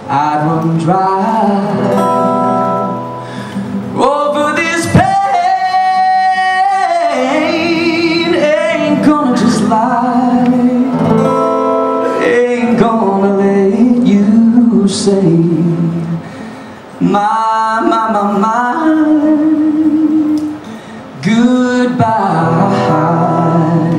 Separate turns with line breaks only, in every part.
I'd run dry over this pain. Ain't gonna just lie, ain't gonna let you say my goodbyes.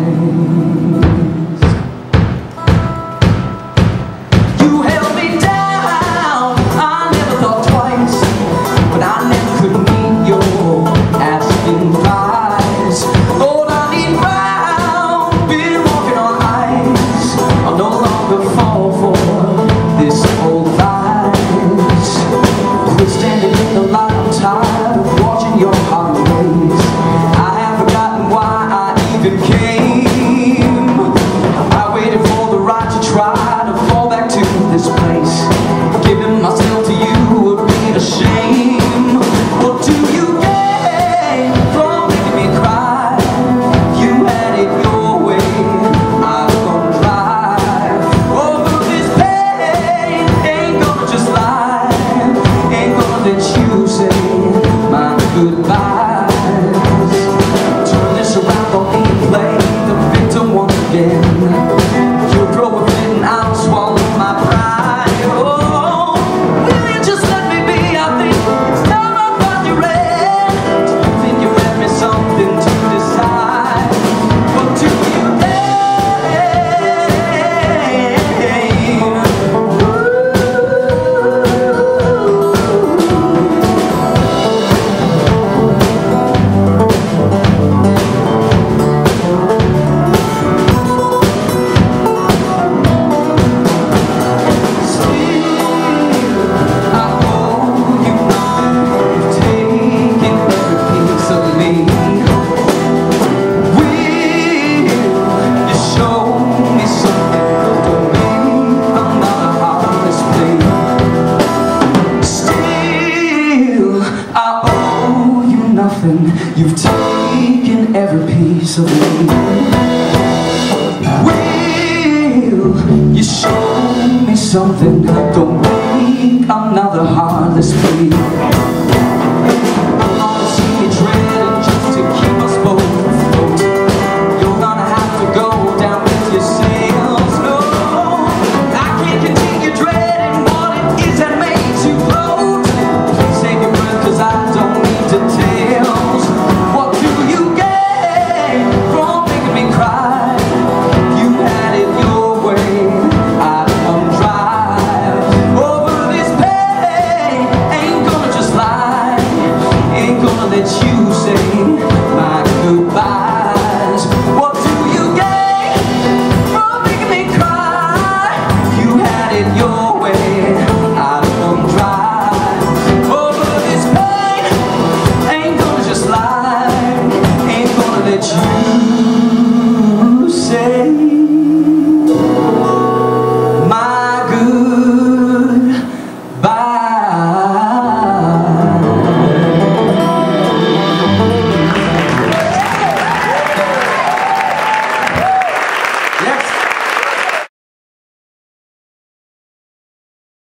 You held me down, I never thought twice, but I never could meet your asking price. Lord, I need ground, been walking on ice. I'll no longer fall for this old vice. Quit standing in the light, I'm tired of watching your heart race. I have forgotten why I even came. I waited for the right to try to fall back to this place. Giving myself to you would be a shame. What do you gain from making me cry? You had it your way, I was gonna drive over this pain. Ain't gonna just lie, ain't gonna let you say my goodbyes. Turn this around, don't need to play the victim once again. You'll throw a fit and I'll swallow my pride. Oh, will you just let me be? I think it's time I find your end. Do you think you left me something to decide? What do you You've taken every piece of me. Will you show me something? Don't